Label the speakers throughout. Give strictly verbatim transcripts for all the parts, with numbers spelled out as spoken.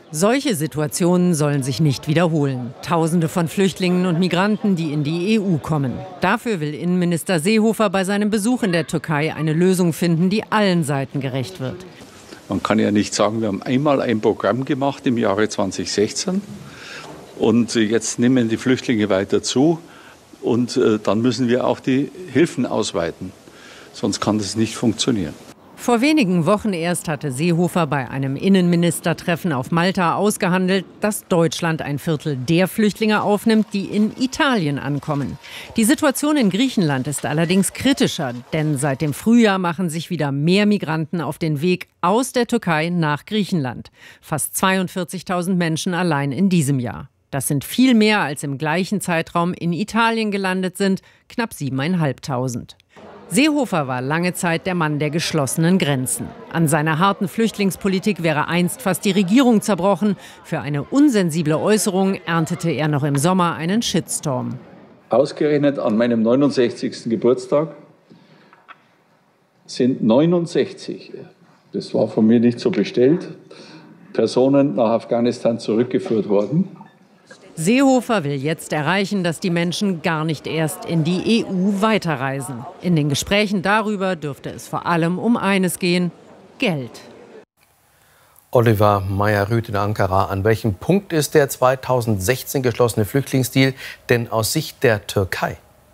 Speaker 1: Solche Situationen sollen sich nicht wiederholen. Tausende von Flüchtlingen und Migranten, die in die E U kommen. Dafür will Innenminister Seehofer bei seinem Besuch in der Türkei eine Lösung finden, die allen Seiten gerecht wird.
Speaker 2: Man kann ja nicht sagen, wir haben einmal ein Programm gemacht im Jahre zweitausendsechzehn und jetzt nehmen die Flüchtlinge weiter zu und äh, dann müssen wir auch die Hilfen ausweiten. Sonst kann das nicht funktionieren.
Speaker 1: Vor wenigen Wochen erst hatte Seehofer bei einem Innenministertreffen auf Malta ausgehandelt, dass Deutschland ein Viertel der Flüchtlinge aufnimmt, die in Italien ankommen. Die Situation in Griechenland ist allerdings kritischer, denn seit dem Frühjahr machen sich wieder mehr Migranten auf den Weg aus der Türkei nach Griechenland. Fast zweiundvierzigtausend Menschen allein in diesem Jahr. Das sind viel mehr, als im gleichen Zeitraum in Italien gelandet sind, knapp siebentausendfünfhundert. Seehofer war lange Zeit der Mann der geschlossenen Grenzen. An seiner harten Flüchtlingspolitik wäre einst fast die Regierung zerbrochen. Für eine unsensible Äußerung erntete er noch im Sommer einen Shitstorm.
Speaker 2: Ausgerechnet an meinem neunundsechzigsten Geburtstag sind neunundsechzig, das war von mir nicht so bestellt, Personen nach Afghanistan zurückgeführt worden.
Speaker 1: Seehofer will jetzt erreichen, dass die Menschen gar nicht erst in die E U weiterreisen. In den Gesprächen darüber dürfte es vor allem um eines gehen: Geld.
Speaker 3: Oliver Meyer-Rüth in Ankara. An welchem Punkt ist der zweitausendsechzehn geschlossene Flüchtlingsdeal denn aus Sicht der Türkei?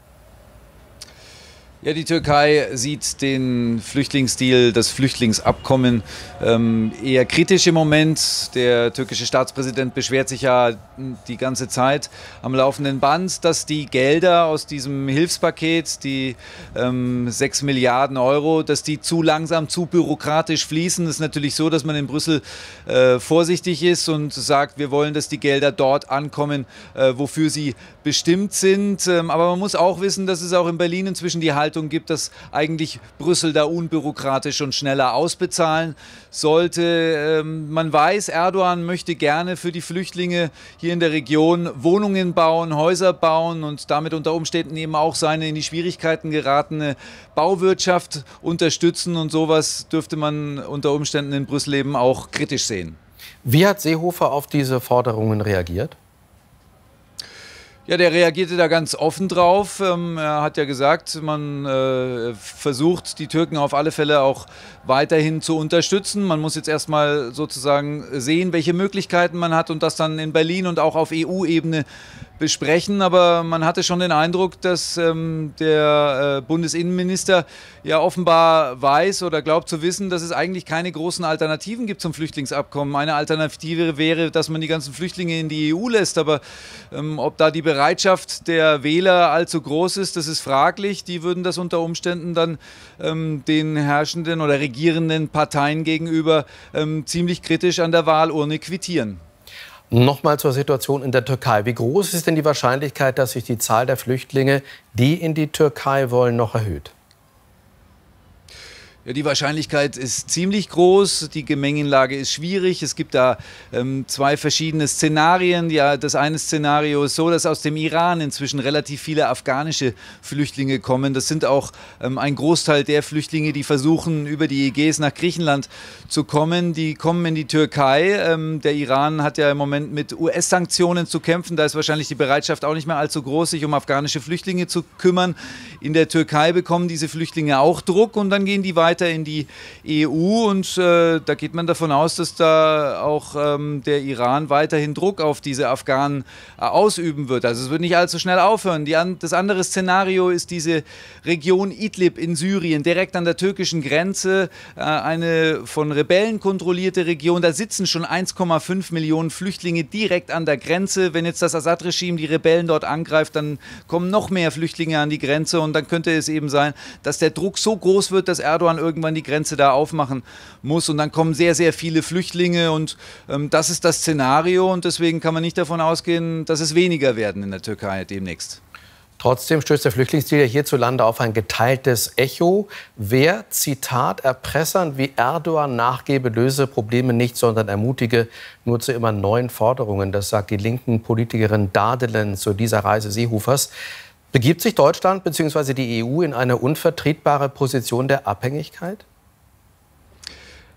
Speaker 4: Ja, die Türkei sieht den Flüchtlingsdeal, das Flüchtlingsabkommen ähm, eher kritisch im Moment. Der türkische Staatspräsident beschwert sich ja die ganze Zeit am laufenden Band, dass die Gelder aus diesem Hilfspaket, die ähm, sechs Milliarden Euro, dass die zu langsam, zu bürokratisch fließen. Es ist natürlich so, dass man in Brüssel äh, vorsichtig ist und sagt, wir wollen, dass die Gelder dort ankommen, äh, wofür sie bestimmt sind. Ähm, aber man muss auch wissen, dass es auch in Berlin inzwischen die Haltung gibt, dass eigentlich Brüssel da unbürokratisch und schneller ausbezahlen sollte. Ähm, man weiß, Erdogan möchte gerne für die Flüchtlinge hier in der Region Wohnungen bauen, Häuser bauen und damit unter Umständen eben auch seine in die Schwierigkeiten geratene Bauwirtschaft unterstützen. Und sowas dürfte man unter Umständen in Brüssel eben auch kritisch sehen.
Speaker 3: Wie hat Seehofer auf diese Forderungen reagiert?
Speaker 4: Ja, der reagierte da ganz offen drauf. Ähm, er hat ja gesagt, man äh, versucht, die Türken auf alle Fälle auch weiterhin zu unterstützen. Man muss jetzt erstmal sozusagen sehen, welche Möglichkeiten man hat und das dann in Berlin und auch auf E U-Ebene besprechen. Aber man hatte schon den Eindruck, dass ähm, der äh, Bundesinnenminister ja offenbar weiß oder glaubt zu wissen, dass es eigentlich keine großen Alternativen gibt zum Flüchtlingsabkommen. Eine Alternative wäre, dass man die ganzen Flüchtlinge in die E U lässt. Aber ähm, ob da die Bereitschaft der Wähler allzu groß ist, das ist fraglich. Die würden das unter Umständen dann ähm, den herrschenden oder regierenden Parteien gegenüber ähm, ziemlich kritisch an der Wahlurne quittieren.
Speaker 3: Nochmal zur Situation in der Türkei. Wie groß ist denn die Wahrscheinlichkeit, dass sich die Zahl der Flüchtlinge, die in die Türkei wollen, noch erhöht?
Speaker 4: Ja, die Wahrscheinlichkeit ist ziemlich groß, die Gemengenlage ist schwierig. Es gibt da ähm, zwei verschiedene Szenarien. Ja, das eine Szenario ist so, dass aus dem Iran inzwischen relativ viele afghanische Flüchtlinge kommen. Das sind auch ähm, ein Großteil der Flüchtlinge, die versuchen, über die Ägäis nach Griechenland zu kommen. Die kommen in die Türkei. Ähm, der Iran hat ja im Moment mit U S-Sanktionen zu kämpfen. Da ist wahrscheinlich die Bereitschaft auch nicht mehr allzu groß, sich um afghanische Flüchtlinge zu kümmern. In der Türkei bekommen diese Flüchtlinge auch Druck und dann gehen die weiter in die E U und äh, da geht man davon aus, dass da auch ähm, der Iran weiterhin Druck auf diese Afghanen äh, ausüben wird. Also es wird nicht allzu schnell aufhören. Die an, das andere Szenario ist diese Region Idlib in Syrien, direkt an der türkischen Grenze, äh, eine von Rebellen kontrollierte Region. Da sitzen schon eins Komma fünf Millionen Flüchtlinge direkt an der Grenze. Wenn jetzt das Assad-Regime die Rebellen dort angreift, dann kommen noch mehr Flüchtlinge an die Grenze und dann könnte es eben sein, dass der Druck so groß wird, dass Erdogan irgendwann die Grenze da aufmachen muss und dann kommen sehr, sehr viele Flüchtlinge und ähm, das ist das Szenario und deswegen kann man nicht davon ausgehen, dass es weniger werden in der Türkei demnächst.
Speaker 3: Trotzdem stößt der Flüchtlingsdeal hierzulande auf ein geteiltes Echo. Wer, Zitat, Erpressern wie Erdogan nachgebe, löse Probleme nicht, sondern ermutige nur zu immer neuen Forderungen. Das sagt die linken Politikerin Dardelen zu dieser Reise Seehofers. Begibt sich Deutschland bzw. die E U in eine unvertretbare Position der Abhängigkeit?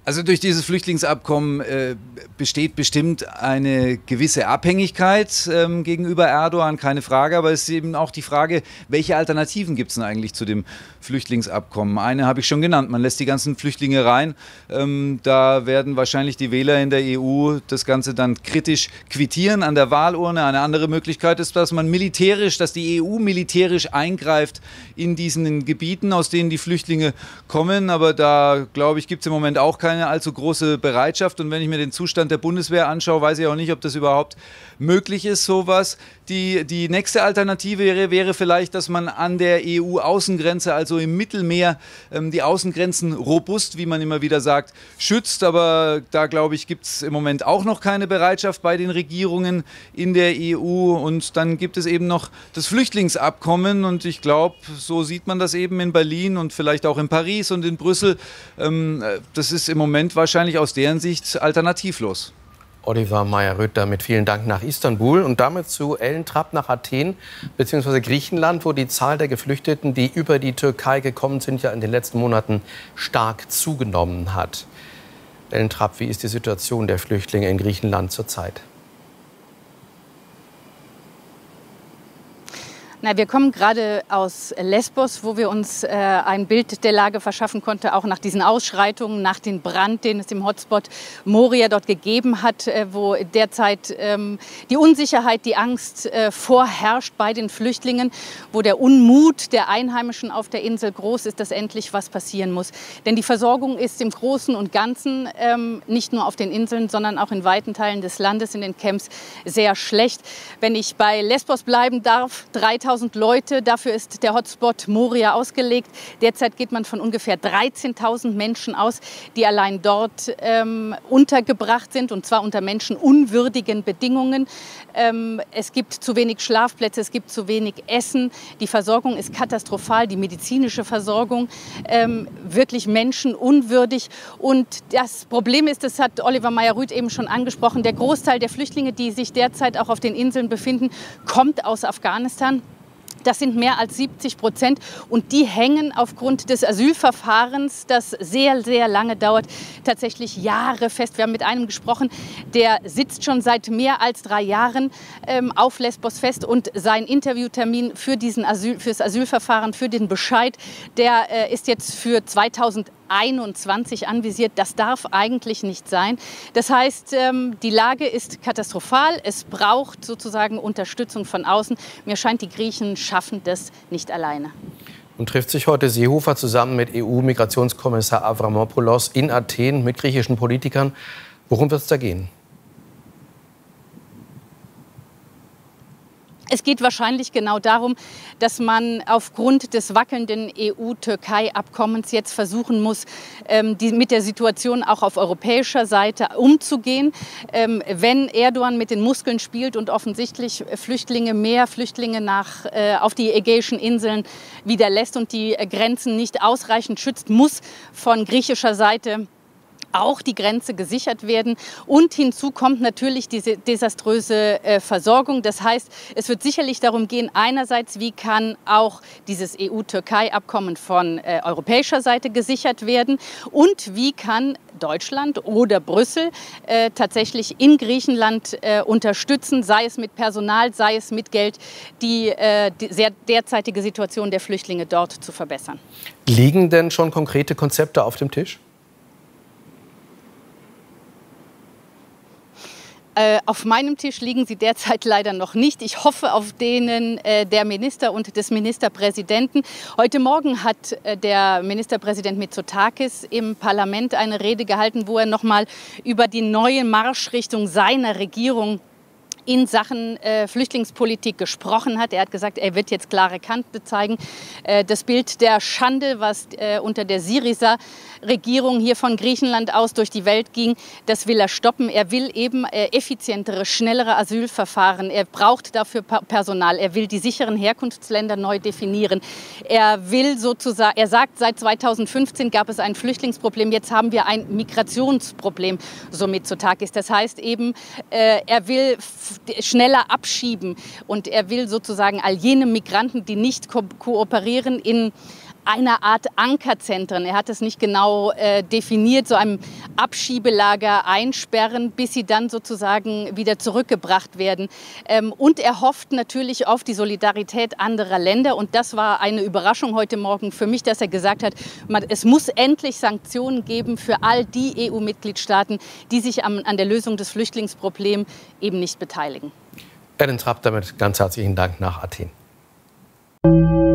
Speaker 4: Also durch dieses Flüchtlingsabkommen äh, besteht bestimmt eine gewisse Abhängigkeit ähm, gegenüber Erdogan, keine Frage. Aber es ist eben auch die Frage, welche Alternativen gibt es denn eigentlich zu dem Flüchtlingsabkommen? Eine habe ich schon genannt, man lässt die ganzen Flüchtlinge rein. Ähm, da werden wahrscheinlich die Wähler in der E U das Ganze dann kritisch quittieren an der Wahlurne. Eine andere Möglichkeit ist, dass man militärisch, dass die E U militärisch eingreift in diesen Gebieten, aus denen die Flüchtlinge kommen. Aber da, glaube ich, gibt es im Moment auch keine keine allzu große Bereitschaft. Und wenn ich mir den Zustand der Bundeswehr anschaue, weiß ich auch nicht, ob das überhaupt möglich ist, sowas. Die, die nächste Alternative wäre, wäre vielleicht, dass man an der E U-Außengrenze, also im Mittelmeer, ähm, die Außengrenzen robust, wie man immer wieder sagt, schützt. Aber da, glaube ich, gibt es im Moment auch noch keine Bereitschaft bei den Regierungen in der E U. Und dann gibt es eben noch das Flüchtlingsabkommen. Und ich glaube, so sieht man das eben in Berlin und vielleicht auch in Paris und in Brüssel. Ähm, das ist im Moment wahrscheinlich aus deren Sicht alternativlos.
Speaker 3: Oliver Meyer-Röth damit vielen Dank nach Istanbul und damit zu Ellen Trapp nach Athen bzw. Griechenland, wo die Zahl der Geflüchteten, die über die Türkei gekommen sind, ja in den letzten Monaten stark zugenommen hat. Ellen Trapp, wie ist die Situation der Flüchtlinge in Griechenland zurzeit?
Speaker 5: Na, wir kommen gerade aus Lesbos, wo wir uns äh, ein Bild der Lage verschaffen konnten, auch nach diesen Ausschreitungen, nach dem Brand, den es im Hotspot Moria dort gegeben hat, äh, wo derzeit ähm, die Unsicherheit, die Angst äh, vorherrscht bei den Flüchtlingen, wo der Unmut der Einheimischen auf der Insel groß ist, dass endlich was passieren muss. Denn die Versorgung ist im Großen und Ganzen ähm, nicht nur auf den Inseln, sondern auch in weiten Teilen des Landes, in den Camps, sehr schlecht. Wenn ich bei Lesbos bleiben darf, dreitausend Leute, dafür ist der Hotspot Moria ausgelegt. Derzeit geht man von ungefähr dreizehntausend Menschen aus, die allein dort ähm, untergebracht sind, und zwar unter menschenunwürdigen Bedingungen. Ähm, es gibt zu wenig Schlafplätze, es gibt zu wenig Essen. Die Versorgung ist katastrophal, die medizinische Versorgung ähm, wirklich menschenunwürdig. Und das Problem ist, das hat Oliver Meyer-Röth eben schon angesprochen, der Großteil der Flüchtlinge, die sich derzeit auch auf den Inseln befinden, kommt aus Afghanistan. Das sind mehr als siebzig Prozent und die hängen aufgrund des Asylverfahrens, das sehr, sehr lange dauert, tatsächlich Jahre fest. Wir haben mit einem gesprochen, der sitzt schon seit mehr als drei Jahren ähm, auf Lesbos fest, und sein Interviewtermin für diesen Asyl, fürs Asylverfahren, für den Bescheid, der äh, ist jetzt für zweitausendeinundzwanzig anvisiert. Das darf eigentlich nicht sein. Das heißt, ähm, die Lage ist katastrophal. Es braucht sozusagen Unterstützung von außen. Mir scheint, die Griechen schaffen das nicht alleine.
Speaker 3: Und trifft sich heute Seehofer zusammen mit E U-Migrationskommissar Avramopoulos in Athen mit griechischen Politikern. Worum wird es da gehen?
Speaker 5: Es geht wahrscheinlich genau darum, dass man aufgrund des wackelnden E U-Türkei-Abkommens jetzt versuchen muss, ähm, die, mit der Situation auch auf europäischer Seite umzugehen. Ähm, wenn Erdogan mit den Muskeln spielt und offensichtlich Flüchtlinge, mehr Flüchtlinge nach, äh, auf die Ägäischen Inseln wieder lässt und die Grenzen nicht ausreichend schützt, muss von griechischer Seite auch die Grenze gesichert werden. Und hinzu kommt natürlich diese desaströse äh, Versorgung. Das heißt, es wird sicherlich darum gehen, einerseits, wie kann auch dieses E U-Türkei-Abkommen von äh, europäischer Seite gesichert werden, und wie kann Deutschland oder Brüssel äh, tatsächlich in Griechenland äh, unterstützen, sei es mit Personal, sei es mit Geld, die, äh, die sehr derzeitige Situation der Flüchtlinge dort zu verbessern.
Speaker 3: Liegen denn schon konkrete Konzepte auf dem Tisch?
Speaker 5: Äh, auf meinem Tisch liegen sie derzeit leider noch nicht. Ich hoffe auf denen äh, der Minister und des Ministerpräsidenten. Heute Morgen hat äh, der Ministerpräsident Mitsotakis im Parlament eine Rede gehalten, wo er noch mal über die neue Marschrichtung seiner Regierung in Sachen äh, Flüchtlingspolitik gesprochen hat. Er hat gesagt, er wird jetzt klare Kante zeigen. Äh, das Bild der Schande, was äh, unter der Syriza-Regierung hier von Griechenland aus durch die Welt ging, das will er stoppen. Er will eben äh, effizientere, schnellere Asylverfahren. Er braucht dafür pa Personal. Er will die sicheren Herkunftsländer neu definieren. Er will sozusagen, er sagt, seit zweitausendfünfzehn gab es ein Flüchtlingsproblem. Jetzt haben wir ein Migrationsproblem, so Mitsotakis. Das heißt eben, äh, er will schneller abschieben, und er will sozusagen all jene Migranten, die nicht ko kooperieren, in einer Art Ankerzentren. Er hat es nicht genau äh, definiert, so einem Abschiebelager einsperren, bis sie dann sozusagen wieder zurückgebracht werden. Ähm, und er hofft natürlich auf die Solidarität anderer Länder. Und das war eine Überraschung heute Morgen für mich, dass er gesagt hat, man, es muss endlich Sanktionen geben für all die E U-Mitgliedstaaten, die sich am, an der Lösung des Flüchtlingsproblems eben nicht beteiligen.
Speaker 3: Ellen Trapp, damit ganz herzlichen Dank nach Athen.